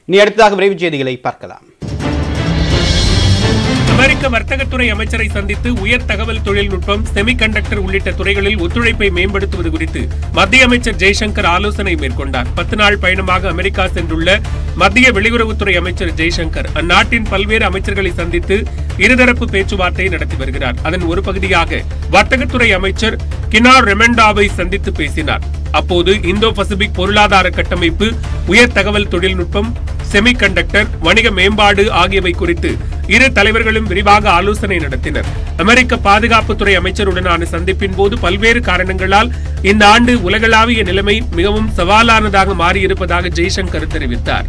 இனி அடுத்ததாக விரைவு செய்திகளை பார்க்கலாம். அமெரிக்க வர்த்தகத்துறை அமைச்சரை சந்தித்து உயர் தகவல் தொழில்நுட்பம், செமிகண்டக்டர் உள்ளிட்ட துறைகளில் ஒத்துழைப்பை மேம்படுத்துவது குறித்து மத்திய அமைச்சர் ஜெய்சங்கர் ஆலோசனை மேற்கொண்டார். 10 நாள் பயணமாக அமெரிக்கா சென்றுள்ள மத்திய வெளியுறவுத்துறை அமைச்சர் ஜெய்சங்கர் அந்நாட்டின் பல்வேறு அமைச்சர்களை சந்தித்து இருதரப்பு பேச்சுவார்த்தை நடத்தி வருகிறார். அதன் ஒரு பகுதியாக வர்த்தகத்துறை அமைச்சர் கினா ரெமெண்டாவை சந்தித்து பேசினார். அப்போது இந்தோ பசிபிக் பொருளாதார கட்டமைப்பு, உயர் தகவல் தொழில்நுட்பம், செமிகண்டக்டர், வணிக மேம்பாடு ஆகியவை குறித்து இரு தலைவர்களும் விரிவாக ஆலோசனை நடத்தினர். அமெரிக்க பாதுகாப்புத்துறை அமைச்சருடனான சந்திப்பின் போது பல்வேறு காரணங்களால் இந்த ஆண்டு உலகளாவிய நிலைமை மிகவும் சவாலானதாக மாறியிருப்பதாக ஜெய்சங்கர் தெரிவித்தார்.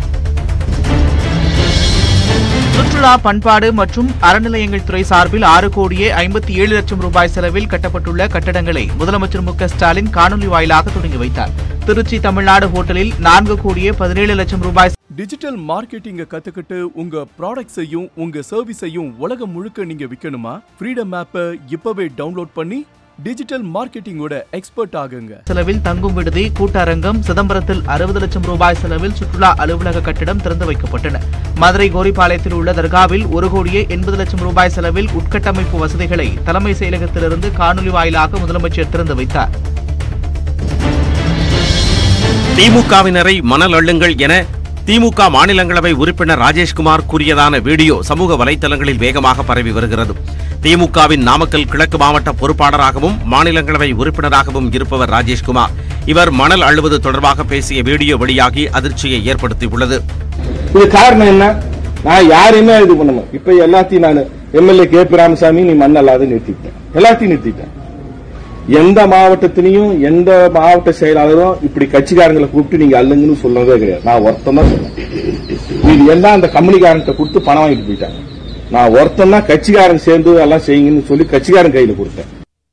சுற்றுலா, பண்பாடு மற்றும் அறநிலையங்கள் துறை சார்பில் 6,57 லட்சம் ரூபாய் செலவில் கட்டப்பட்டுள்ள கட்டடங்களை முதலமைச்சர் மு க ஸ்டாலின் காணொலி வாயிலாக தொடங்கி வைத்தார். திருச்சி தமிழ்நாடு ஹோட்டலில் 4,17 லட்சம் ரூபாய் டிஜிட்டல் மார்க்கெட்டிங்க கத்துக்கிட்டு உங்க ப்ராடக்ட்ஸையும் உங்க சர்வீஸையும் உலகம் முழுக்க நீங்க விற்கணுமா? ஃப்ரீடம் ஆப்பை இப்பவே டவுன்லோட் பண்ணி டிஜிட்டல் மார்க்கெட்டிங்கோட எக்ஸ்பர்ட் ஆகுங்க. செலவில் தங்கும் விடுதி, கூட்டரங்கம், சிதம்பரத்தில் 60 லட்சம் ரூபாய் செலவில் சுற்றுலா அலுவலக கட்டிடம் திறந்து வைக்கப்பட்டன. மதுரை கோரிப்பாளையத்தில் உள்ள தர்காவில் 1,80 லட்சம் ரூபாய் செலவில் உட்கட்டமைப்பு வசதிகளை தலைமை செயலகத்திலிருந்து காணொலி வாயிலாக முதலமைச்சர் திறந்து வைத்தார். திமுகவினரை மணல் அள்ளுங்கள் என திமுக மாநிலங்களவை உறுப்பினர் ராஜேஷ்குமார் கூறியதான வீடியோ சமூக வலைதளங்களில் வேகமாக பரவி வருகிறது. திமுகவின் நாமக்கல் கிழக்கு மாவட்ட பொறுப்பாளராகவும் மாநிலங்களவை உறுப்பினராகவும் இருப்பவர் ராஜேஷ்குமார். இவர் மணல் அள்ளுவது தொடர்பாக பேசிய வீடியோ வெளியாகி அதிர்ச்சியை ஏற்படுத்தியுள்ளது. இது காரணம் என்ன? நான் யாரையுமே இது பண்ணணும். இப்ப எல்லாத்தையும் நான் எம்எல்ஏ கே பி ராமசாமி நீ மண் அல்லாத நிறுத்திட்டேன், எல்லாத்தையும் நிறுத்திட்டேன். எந்த மாவட்டத்திலையும் எந்த மாவட்ட செயலாளரும் இப்படி கட்சிக்காரங்களை கூப்பிட்டு நீங்க அல்லுங்கன்னு சொல்லவே கிடையாது. நான் ஒருத்தம் தான் சொன்னேன். இது எல்லாம் அந்த கம்பெனிக்காரன்ட்ட கொடுத்து பணம் வாங்கிட்டு போயிட்டாங்க. நான் ஒருத்தம் தான் கட்சிக்காரன் சேர்ந்து எல்லாம் செய்யுங்கன்னு சொல்லி கட்சிக்காரன் கையில கொடுத்தேன்.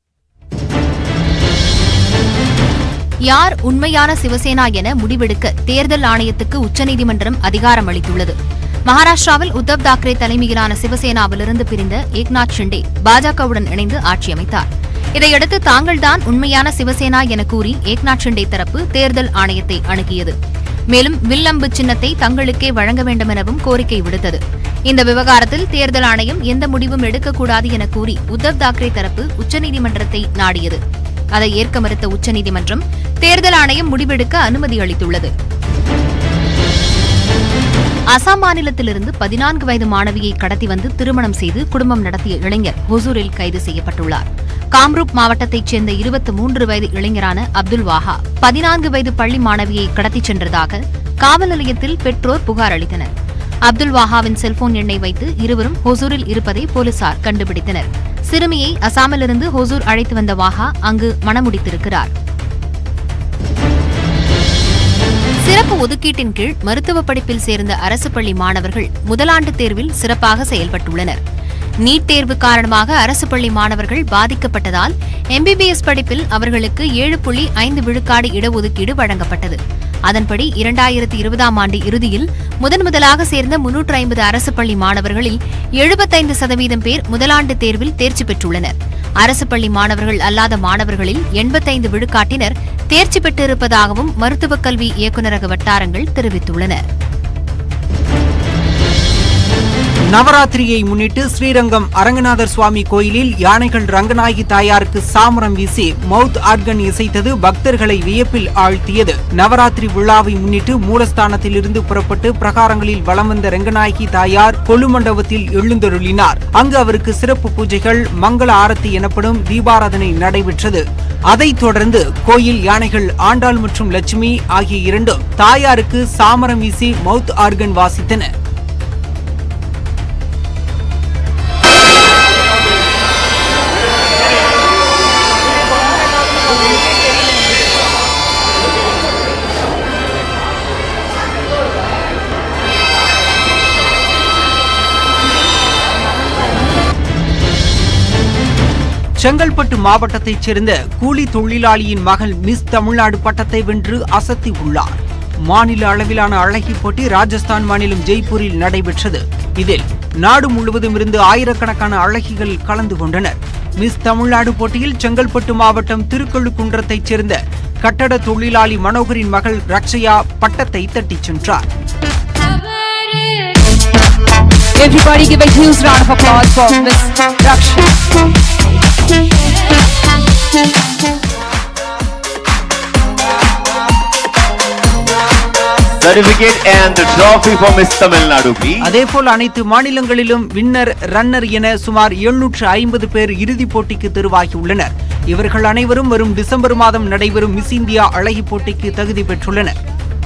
யார் உண்மையான சிவசேனா என முடிவெடுக்க தேர்தல் ஆணையத்துக்கு உச்சநீதிமன்றம் அதிகாரம் அளித்துள்ளது. மகாராஷ்டிராவில் உத்தவ் தாக்கரே தலைமையிலான சிவசேனாவிலிருந்து பிரிந்த ஏக்நாத் ஷிண்டே பாஜகவுடன் இணைந்து ஆட்சி அமைத்தார். இதையடுத்து தாங்கள்தான் உண்மையான சிவசேனா என கூறி ஏக்நாத் ஷிண்டே தரப்பு தேர்தல் ஆணையத்தை அணுகியது. மேலும் வில்லம்பு சின்னத்தை தங்களுக்கே வழங்க வேண்டும் எனவும் கோரிக்கை விடுத்தது. இந்த விவகாரத்தில் தேர்தல் ஆணையம் எந்த முடிவும் எடுக்கக்கூடாது என கூறி உத்தவ் தாக்கரே தரப்பு உச்சநீதிமன்றத்தை நாடியது. அதை ஏற்க மறுத்த உச்சநீதிமன்றம் தேர்தல் ஆணையம் முடிவெடுக்க அனுமதி அளித்துள்ளது. அசாம் மாநிலத்திலிருந்து 14 வயது மாணவியை கடத்தி வந்து திருமணம் செய்து குடும்பம் நடத்திய இளைஞர் ஹொசூரில் கைது செய்யப்பட்டுள்ளார். காம்ரூப் மாவட்டத்தைச் சேர்ந்த 23 வயது இளைஞரான அப்துல் வாஹா 14 வயது பள்ளி மாணவியை கடத்திச் சென்றதாக காவல் நிலையத்தில் பெற்றோர் புகார் அளித்தனர். அப்துல் வாஹாவின் செல்போன் எண்ணை வைத்து இருவரும் ஹொசூரில் இருப்பதை போலீசார் கண்டுபிடித்தனர். சிறுமியை அசாமிலிருந்து ஹொசூர் அழைத்து வந்த வாஹா அங்கு மணமுடித்திருக்கிறார். சிறப்பு ஒதுக்கீட்டின் கீழ் மருத்துவ படிப்பில் சேர்ந்த அரசு பள்ளி மாணவர்கள் முதலாண்டு தேர்வில் சிறப்பாக செயல்பட்டுள்ளனர். நீட் தேர்வு காரணமாக அரசு பள்ளி மாணவர்கள் பாதிக்கப்பட்டதால் எம்பிபிஎஸ் படிப்பில் அவர்களுக்கு 7.5 விழுக்காடு இடஒதுக்கீடு வழங்கப்பட்டது. அதன்படி 2020ஆம் ஆண்டு இறுதியில் முதலாக சேர்ந்த 350 அரசு பள்ளி மாணவர்களில் 75% பேர் முதலாண்டு தேர்வில் தேர்ச்சி பெற்றுள்ளனர். அரசு பள்ளி மாணவர்கள் அல்லாத மாணவர்களில் 85 விழுக்காட்டினர் தேர்ச்சி பெற்றிருப்பதாகவும் மருத்துவக் கல்வி இயக்குநரக வட்டாரங்கள் தெரிவித்துள்ளன. நவராத்திரியை முன்னிட்டு ஸ்ரீரங்கம் அரங்கநாதர் சுவாமி கோயிலில் யானைகள் ரங்கநாயகி தாயாருக்கு சாமரம் வீசி மவுத் ஆர்கன் இசைத்தது பக்தர்களை வியப்பில் ஆழ்த்தியது. நவராத்திரி விழாவை முன்னிட்டு மூலஸ்தானத்திலிருந்து புறப்பட்டு பிரகாரங்களில் வலம் வந்த ரங்கநாயகி தாயார் கொலு மண்டபத்தில் எழுந்தருளினார். அங்கு அவருக்கு சிறப்பு பூஜைகள், மங்கள ஆரத்தி எனப்படும் தீபாராதனை நடைபெற்றது. அதைத் தொடர்ந்து கோயில் யானைகள் ஆண்டாள் மற்றும் லட்சுமி ஆகிய இரண்டும் தாயாருக்கு சாமரம் வீசி மவுத் ஆர்கன் வாசித்தன. செங்கல்பட்டு மாவட்டத்தைச் சேர்ந்த கூலி தொழிலாளியின் மகள் மிஸ் தமிழ்நாடு பட்டத்தை வென்று அசத்தி உள்ளார். மாநில அளவிலான அழகி போட்டி ராஜஸ்தான் மாநிலம் ஜெய்ப்பூரில் நடைபெற்றது. இதில் நாடு முழுவதும் இருந்து ஆயிரக்கணக்கான அழகிகள் கலந்து கொண்டனர். மிஸ் தமிழ்நாடு போட்டியில் செங்கல்பட்டு மாவட்டம் திருக்கழுக்குன்றத்தைச் சேர்ந்த கட்டட தொழிலாளி மனோகரின் மகள் ரக்ஷயா பட்டத்தை தட்டிச் சென்றார். Everybody give a huge round of applause for Miss Raksha. Certificate and the trophy for Miss Tamil Nadu, please. அதேபோல் அனைத்து மாநிலங்களிலும் வின்னர் ரன்னர் என சுமார் 750 பேர் இறுதிப் போட்டிக்கு தெரிவாகியுள்ளனர். இவர்கள் அனைவரும் வரும் டிசம்பர் மாதம் நடைபெறும் மிஸ் இந்தியா அழகி போட்டிக்கு தகுதி பெற்றுள்ளனர்.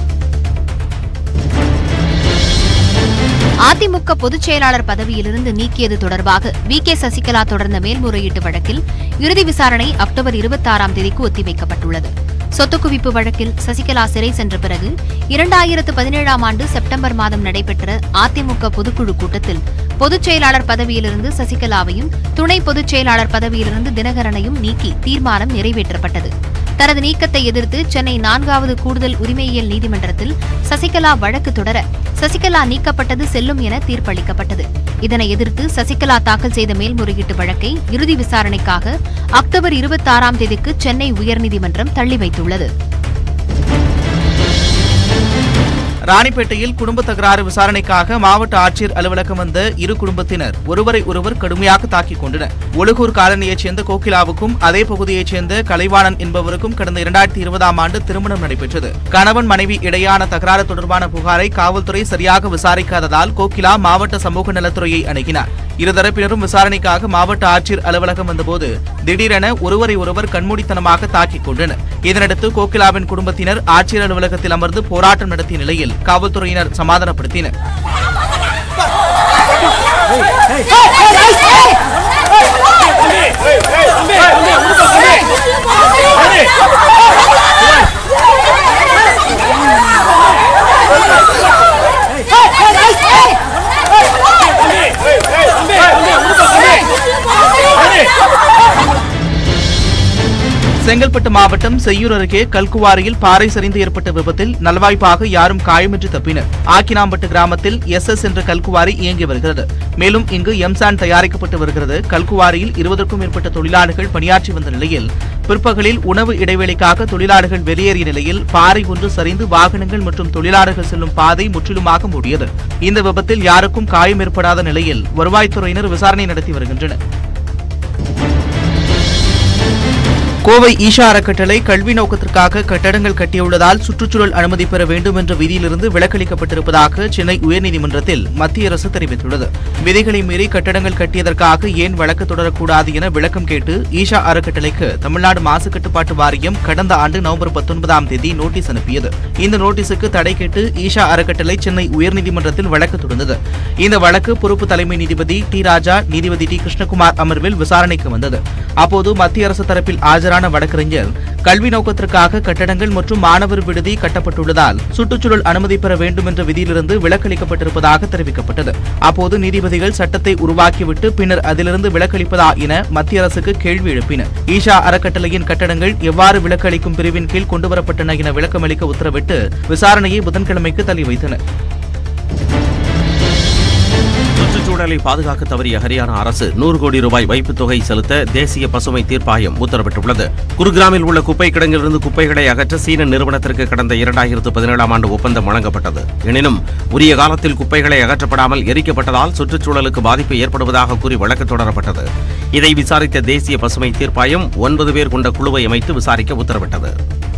அதிமுக பொதுச் செயலாளர் பதவியிலிருந்து நீக்கியது தொடர்பாக வி.கே. சசிகலா தொடர்ந்த மேல்முறையீட்டு வழக்கில் இறுதி விசாரணை அக்டோபர் 26ஆம் தேதிக்கு ஒத்திவைக்கப்பட்டுள்ளது. சொத்து குவிப்பு வழக்கில் சசிகலா சிறை சென்ற பிறகு 2017ஆம் ஆண்டு செப்டம்பர் மாதம் நடைபெற்ற அதிமுக பொதுக்குழு கூட்டத்தில் பொதுச் செயலாளர் பதவியிலிருந்து சசிகலாவையும் துணை பொதுச் செயலாளர் பதவியிலிருந்து தினகரனையும் நீக்கி தீர்மானம் நிறைவேற்றப்பட்டது. தனது நீக்கத்தை எதிர்த்து சென்னை 4வது கூடுதல் உரிமையியல் நீதிமன்றத்தில் சசிகலா வழக்கு தொடர சசிகலா நீக்கப்பட்டது செல்லும் என தீர்ப்பளிக்கப்பட்டது. இதனை எதிர்த்து சசிகலா தாக்கல் செய்த மேல்முறையீட்டு வழக்கை இறுதி விசாரணைக்காக அக்டோபர் 26ஆம் தேதிக்கு சென்னை உயர்நீதிமன்றம் தள்ளி வைத்துள்ளது. ராணிப்பேட்டையில் குடும்ப தகராறு விசாரணைக்காக மாவட்ட ஆட்சியர் அலுவலகம் வந்த இரு குடும்பத்தினர் ஒருவரை ஒருவர் கடுமையாக தாக்கிக் கொண்டனர். ஒழுகூர் காலனியைச் சேர்ந்த கோகிலாவுக்கும் அதே பகுதியைச் சேர்ந்த கலைவாணன் என்பவருக்கும் கடந்த 2020ஆம் ஆண்டு திருமணம் நடைபெற்றது. கணவன் மனைவி இடையான தகராறு தொடர்பான புகாரை காவல்துறை சரியாக விசாரிக்காததால் கோகிலா மாவட்ட சமூக நலத்துறையை அணுகினார். இருதரப்பினரும் விசாரணைக்காக மாவட்ட ஆட்சியர் அலுவலகம் வந்தபோது திடீரென ஒருவரை ஒருவர் கண்மூடித்தனமாக தாக்கிக் கொண்டனர். இதனடுத்து கோகிலாவின் குடும்பத்தினர் ஆட்சியர் அலுவலகத்தில் அமர்ந்து போராட்டம் நடத்திய நிலையில் காவல்துறையினர் சமாதானப்படுத்தினர். செங்கல்பட்டு மாவட்டம் செய்யூர் அருகே கல்குவாரியில் பாறை சரிந்து ஏற்பட்ட விபத்தில் நல்வாய்ப்பாக யாரும் காயமின்றி தப்பினர். ஆக்கினாம்பட்டு கிராமத்தில் எஸ் என்ற கல்குவாரி இயங்கி வருகிறது. மேலும் இங்கு எம்சான் தயாரிக்கப்பட்டு வருகிறது. கல்குவாரியில் 20க்கும் மேற்பட்ட தொழிலாளர்கள் பணியாற்றி வந்த நிலையில் பிற்பகலில் உணவு இடைவேளைக்காக தொழிலாளர்கள் வெளியேறிய நிலையில் பாறை ஒன்று சரிந்து வாகனங்கள் மற்றும் தொழிலாளர்கள் செல்லும் பாதை முற்றிலுமாக மூடியது. இந்த விபத்தில் யாருக்கும் காயம் ஏற்படாத நிலையில் வருவாய்த்துறையினர் விசாரணை நடத்தி வருகின்றனர். கோவை ஈஷா அறக்கட்டளை கல்வி நோக்கத்திற்காக கட்டடங்கள் கட்டியுள்ளதால் சுற்றுச்சூழல் அனுமதி பெற வேண்டும் என்ற விதியிலிருந்து விலக்களிக்கப்பட்டிருப்பதாக சென்னை உயர்நீதிமன்றத்தில் மத்திய அரசு தெரிவித்துள்ளது. விதிகளை மீறி கட்டடங்கள் கட்டியதற்காக ஏன் வழக்கு தொடரக்கூடாது என விளக்கம் கேட்டு ஈஷா அறக்கட்டளைக்கு தமிழ்நாடு மாசு கட்டுப்பாட்டு வாரியம் கடந்த ஆண்டு நவம்பர் 19ஆம் தேதி நோட்டீஸ் அனுப்பியது. இந்த நோட்டீஸுக்கு தடை கேட்டு ஈஷா அறக்கட்டளை சென்னை உயர்நீதிமன்றத்தில் வழக்கு தொடர்ந்தது. இந்த வழக்கு பொறுப்பு தலைமை நீதிபதி டி ராஜா, நீதிபதி டி கிருஷ்ணகுமார் அமர்வில் விசாரணைக்கு வந்தது. அப்போது மத்திய அரசு தரப்பில் ஆஜரான வழக்கறிஞர் கல்வி நோக்கத்திற்காக கட்டடங்கள் மற்றும் மாணவர் விடுதி கட்டப்பட்டுள்ளதால் சுற்றுச்சூழல் அனுமதி பெற வேண்டும் என்ற விதியிலிருந்து விலக்களிக்கப்பட்டிருப்பதாக தெரிவிக்கப்பட்டது. அப்போது நீதிபதிகள் சட்டத்தை உருவாக்கிவிட்டு பின்னர் அதிலிருந்து விலக்களிப்பதா என மத்திய அரசுக்கு கேள்வி எழுப்பினர். ஈஷா அறக்கட்டளையின் கட்டடங்கள் எவ்வாறு விலக்களிக்கும் பிரிவின் கீழ் கொண்டுவரப்பட்டன என விளக்கமளிக்க உத்தரவிட்டு விசாரணையை புதன்கிழமைக்கு தள்ளி வைத்தனர். சுற்றுச்சூழலை பாதுகாக்க தவறிய ஹரியானா அரசு 100 கோடி ரூபாய் வைப்புத் தொகை செலுத்த தேசிய பசுமை தீர்ப்பாயம் உத்தரவிட்டுள்ளது. குருகிராமில் உள்ள குப்பை கிடங்கிலிருந்து குப்பைகளை அகற்ற சீன நிறுவனத்திற்கு கடந்த 2017ஆம் ஆண்டு ஒப்பந்தம் வழங்கப்பட்டது. எனினும் உரிய காலத்தில் குப்பைகளை அகற்றப்படாமல் எரிக்கப்பட்டதால் சுற்றுச்சூழலுக்கு பாதிப்பு ஏற்படுவதாக கூறி வழக்கு தொடரப்பட்டது. இதை விசாரித்த தேசிய பசுமை தீர்ப்பாயம் 9 பேர் கொண்ட குழுவை அமைத்து விசாரிக்க உத்தரவிட்டது.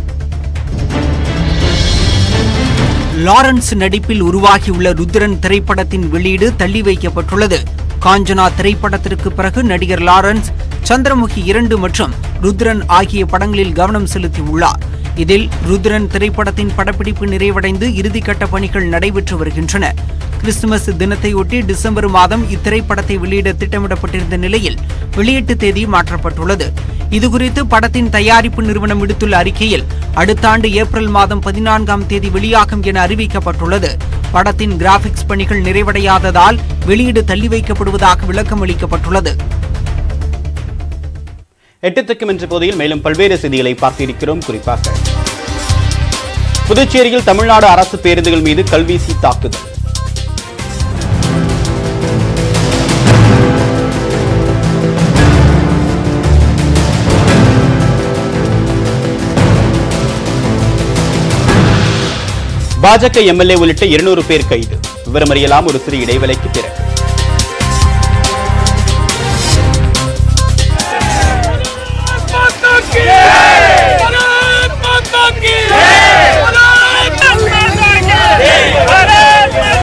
லாரன்ஸ் நடிப்பில் உருவாகியுள்ள ருத்ரன் திரைப்படத்தின் வெளியீடு தள்ளி வைக்கப்பட்டுள்ளது. காஞ்சனா திரைப்படத்திற்கு பிறகு நடிகர் லாரன்ஸ் சந்திரமுகி 2 மற்றும் ருத்ரன் ஆகிய படங்களில் கவனம் செலுத்தியுள்ளார். இதில் ருத்ரன் திரைப்படத்தின் படப்பிடிப்பு நிறைவடைந்து இறுதிக்கட்ட பணிகள் நடைபெற்று வருகின்றன. கிறிஸ்துமஸ் தினத்தையொட்டி டிசம்பர் மாதம் இத்திரைப்படத்தை வெளியிட திட்டமிடப்பட்டிருந்த நிலையில் வெளியீட்டு தேதி மாற்றப்பட்டுள்ளது. இதுகுறித்து படத்தின் தயாரிப்பு நிறுவனம் விடுத்துள்ள அறிக்கையில் அடுத்த ஆண்டு ஏப்ரல் மாதம் 14ஆம் தேதி வெளியாகும் என அறிவிக்கப்பட்டுள்ளது. படத்தின் கிராபிக்ஸ் பணிகள் நிறைவடையாததால் வெளியீடு தள்ளி வைக்கப்படுவதாக விளக்கம் அளிக்கப்பட்டுள்ளது. 8 என்ற பகுதியில் மேலும் பல்வேறு செய்திகளை பார்த்திருக்கிறோம். குறிப்பாக புதுச்சேரியில் தமிழ்நாடு அரசு பேருந்துகள் மீது கல்வீசி தாக்குதல். பாஜக எம்எல்ஏ உள்ளிட்ட 200 பேர் கைது. விவரம் அறியலாம் ஒரு சிறிய இடைவேளைக்கு பிறகு.